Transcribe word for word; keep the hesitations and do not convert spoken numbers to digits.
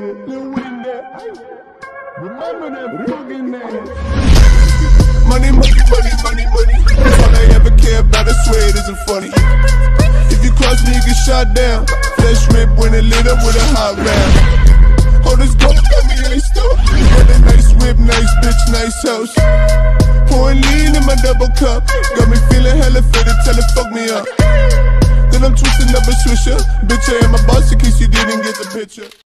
shit. Lil Wayne that. Remember that fucking name. Money, money, money, money, money. All I ever care about, I swear it isn't funny. If you cross me, you get shot down. Flesh rip when it lit up with a hot round. Hold this dope, got me iced up. Got a nice whip, nice bitch, nice house. Pouring lean in my double cup. Got me feeling hella fitted, tell it fuck me up. Then I'm twisting up a swisher. Bitch, I am a boss in case you didn't get the picture.